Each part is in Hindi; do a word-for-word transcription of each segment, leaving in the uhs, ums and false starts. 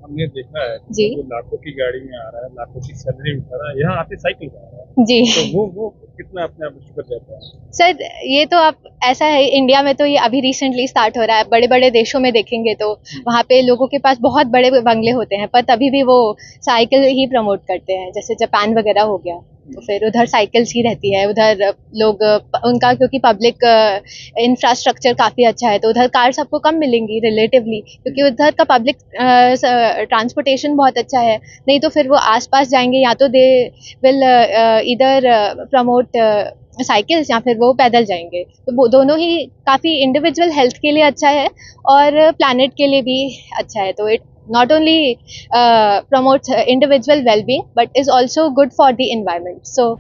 हमने देखा है जी वो लाखों की गाड़ी में आ रहा है, लाखों की सैलरी उठा रहा है, यहाँ आते साइकिल पे आ रहा है। जी तो वो वो कितना अपने आप शुक्र रहता है। सर, ये तो आप ऐसा है, इंडिया में तो ये अभी रिसेंटली स्टार्ट हो रहा है। बड़े बड़े देशों में देखेंगे तो वहाँ पे लोगों के पास बहुत बड़े बंगले होते हैं, पर तभी भी वो साइकिल ही प्रमोट करते हैं। जैसे जापान वगैरह हो गया, तो फिर उधर साइकिल्स ही रहती है। उधर लोग उनका, क्योंकि पब्लिक इंफ्रास्ट्रक्चर काफ़ी अच्छा है, तो उधर कार्स आपको कम मिलेंगी रिलेटिवली, क्योंकि उधर का पब्लिक ट्रांसपोर्टेशन बहुत अच्छा है। नहीं तो फिर वो आसपास जाएंगे, या तो दे विल इधर प्रमोट साइकिल्स, या फिर वो पैदल जाएंगे। तो वो दोनों ही काफ़ी इंडिविजुअल हेल्थ के लिए अच्छा है और प्लानट के लिए भी अच्छा है। तो it not only uh, promotes uh, individual well-being, but is also good for the environment. So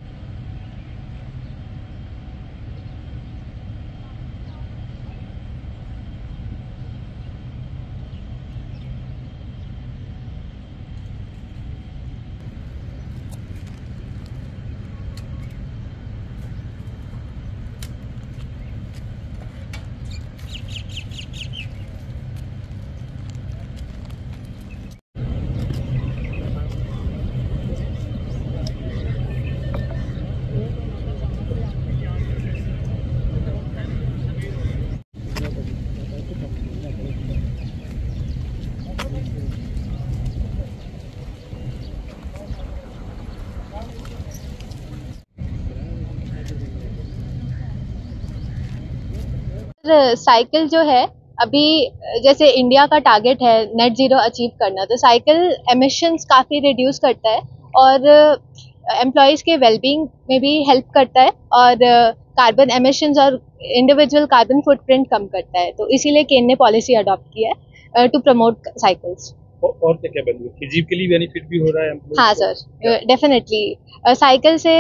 cycle जो है, अभी जैसे इंडिया का टारगेट है नेट जीरो अचीव करना, तो साइकिल एमिशंस काफ़ी रिड्यूस करता है और एम्प्लॉयज़ के वेलबींग में भी हेल्प करता है, और कार्बन एमिशंस और इंडिविजुअल कार्बन फुटप्रिंट कम करता है। तो इसीलिए केन ने पॉलिसी अडॉप्ट किया है टू प्रमोट साइकिल्स। और क्या क्या बेनिफिट, फिजिकली बेनिफिट भी हो रहा है employees हाँ को? सर, डेफिनेटली साइकिल से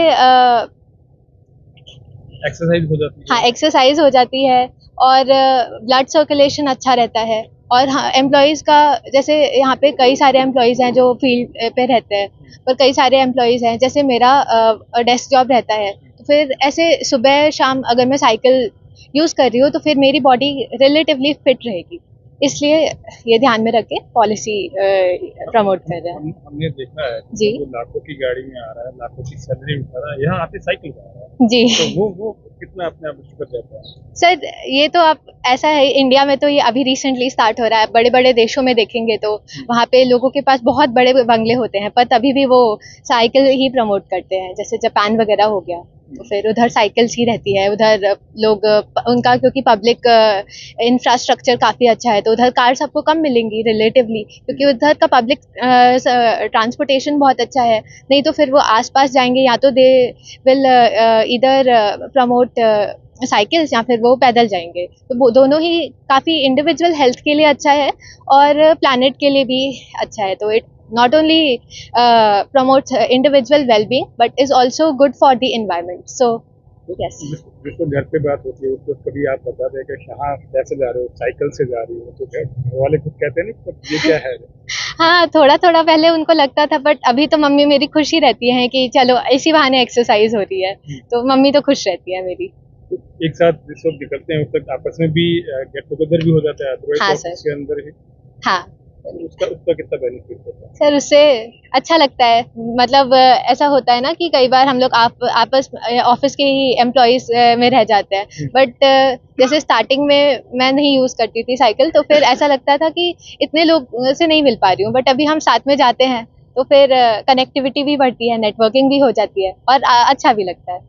एक्सरसाइज हो जाती है। हाँ, एक्सरसाइज हो जाती है और ब्लड सर्कुलेशन अच्छा रहता है। और हाँ, एम्प्लॉयज़ का, जैसे यहाँ पे कई सारे एम्प्लॉयज़ हैं जो फील्ड पे रहते हैं, पर कई सारे एम्प्लॉयज़ हैं, जैसे मेरा डेस्क जॉब रहता है, तो फिर ऐसे सुबह शाम अगर मैं साइकिल यूज़ कर रही हूँ तो फिर मेरी बॉडी रिलेटिवली फिट रहेगी। इसलिए ये ध्यान में रख के पॉलिसी प्रमोट कर रहे हैं। हम, हमने देखा है जी वो लाखों की गाड़ी में आ रहा है, लाखों की सैलरी उठा रहा है, यहाँ आते साइकिल पे आ रहा है। जी तो वो वो कितना अपने आप शुक्र रहता है। सर, ये तो आप ऐसा है, इंडिया में तो ये अभी रिसेंटली स्टार्ट हो रहा है। बड़े बड़े देशों में देखेंगे तो वहाँ पे लोगों के पास बहुत बड़े बंगले होते हैं, पर तभी भी वो साइकिल ही प्रमोट करते हैं। जैसे जापान वगैरह हो गया, तो फिर उधर साइकिल्स ही रहती है। उधर लोग उनका, क्योंकि पब्लिक इंफ्रास्ट्रक्चर काफ़ी अच्छा है, तो उधर कार्स आपको कम मिलेंगी रिलेटिवली, क्योंकि उधर का पब्लिक ट्रांसपोर्टेशन बहुत अच्छा है। नहीं तो फिर वो आसपास जाएंगे, या तो दे विल इधर प्रमोट साइकिल्स, या फिर वो पैदल जाएंगे। तो वो दोनों ही काफ़ी इंडिविजुअल हेल्थ के लिए अच्छा है और प्लानट के लिए भी अच्छा है। तो it not only uh, promotes uh, individual well-being, but is also good for the environment. So yes. जिसको घर पे बात होती है उसको कभी आप बता दें कि हाँ कैसे जा रहे हो, साइकिल से जा रही हो, तो घर वाले कुछ कहते हैं नहीं ये क्या है। हाँ, थोड़ा थोड़ा पहले उनको लगता था, बट अभी तो मम्मी मेरी खुश ही रहती है कि चलो इसी बहाने एक्सरसाइज हो रही है, तो मम्मी तो खुश रहती है मेरी। एक साथ जिस वक्त निकलते हैं उस तक आपस में भी गेट टुगेदर भी हो जाता है, हाँ अदरवाइज सर। ऑफिस के अंदर ही। हाँ उसका उसका कितना बेनिफिट होता है। सर, उससे अच्छा लगता है। मतलब अ, ऐसा होता है ना कि कई बार हम लोग आप, आपस ऑफिस के ही एम्प्लॉयज़ में रह जाते हैं, बट जैसे स्टार्टिंग में मैं नहीं यूज़ करती थी साइकिल, तो फिर ऐसा लगता था कि इतने लोग से नहीं मिल पा रही हूँ, बट अभी हम साथ में जाते हैं तो फिर कनेक्टिविटी भी बढ़ती है, नेटवर्किंग भी हो जाती है और अ, अच्छा भी लगता है।